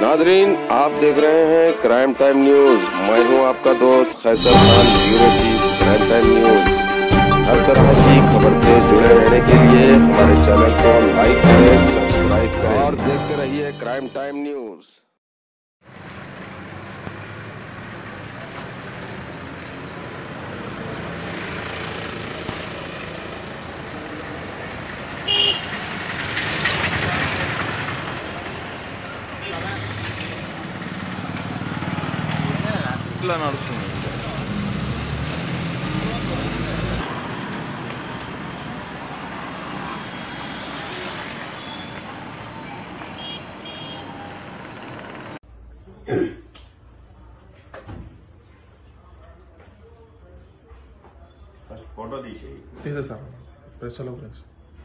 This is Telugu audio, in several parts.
नादरीन, आप देख रहे हैं क्राइम टाइम न्यूज। मैं हूं आपका दोस्त Qaiser Khan, bureau chief Crime Time News. हर तरह की खबर से जुड़े रहने के लिए हमारे चैनल को लाइक करें, सब्सक्राइब करें और देखते रहिए क्राइम टाइम न्यूज। ఇట్లా నడుస్తుంది. ఫస్ట్ ఫోటో తీసేయి. తీసేసాను ప్రెస్లో ప్రెస్.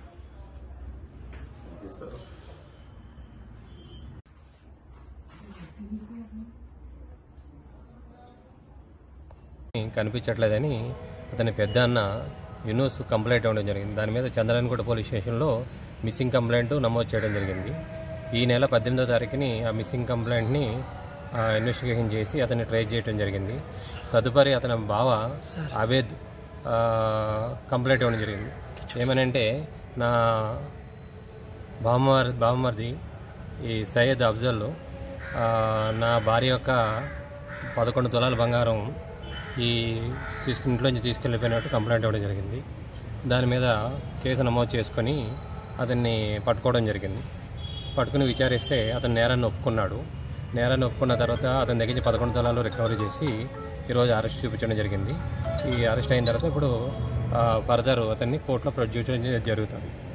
కనిపించట్లేదని అతని పెద్ద అన్న యూనుస్ కంప్లైంట్ ఇవ్వడం జరిగింది. దాని మీద చంద్రన్గూడ పోలీస్ స్టేషన్లో మిస్సింగ్ కంప్లైంట్ నమోదు చేయడం జరిగింది. ఈ నెల 18వ తారీఖుని ఆ మిస్సింగ్ కంప్లైంట్ని ఇన్వెస్టిగేషన్ చేసి అతన్ని ట్రేస్ చేయడం జరిగింది. తదుపరి అతని బావ ఆబేద్ కంప్లైంట్ ఇవ్వడం జరిగింది. ఏమనంటే, నా బావమరిది ఈ సయ్యద్ అఫ్జల్ నా భార్య యొక్క 11 తులాల బంగారం ఇంట్లోంచి తీసుకెళ్ళిపోయినట్టు కంప్లైంట్ ఇవ్వడం జరిగింది. దాని మీద కేసు నమోదు చేసుకొని అతన్ని పట్టుకోవడం జరిగింది. పట్టుకుని విచారిస్తే అతను నేరాన్ని ఒప్పుకున్నాడు. నేరాన్ని ఒప్పుకున్న తర్వాత అతని దగ్గర నుంచి 11 తులాలు రికవరీ చేసి ఈరోజు అరెస్ట్ చూపించడం జరిగింది. ఈ అరెస్ట్ అయిన తర్వాత ఇప్పుడు ఫర్దర్ అతన్ని కోర్టులో ప్రొడ్యూస్ చేయడం జరుగుతుంది.